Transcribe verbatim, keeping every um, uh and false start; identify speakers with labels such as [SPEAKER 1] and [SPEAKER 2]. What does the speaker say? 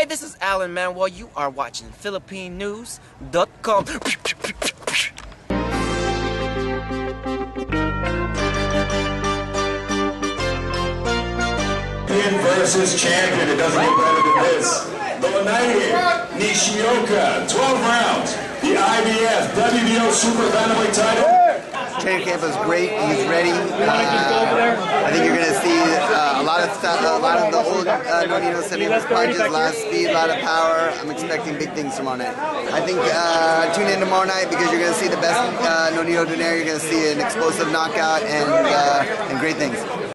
[SPEAKER 1] Hey, this is Alan Manuel. You are watching Philippine News dot com.
[SPEAKER 2] Versus champion, it doesn't get better than this. Nonito Nishioka, twelve rounds, the I B F W B O Super Bantamweight title.
[SPEAKER 3] Training camp was great. He's ready. Uh, I think you're going to see uh, a lot of stuff, a lot of the old uh, Nonito setting up punches, a lot of speed, a lot of power. I'm expecting big things tomorrow night. I think uh, tune in tomorrow night because you're going to see the best uh, Nonito Donaire. You're going to see an explosive knockout and uh, and great things.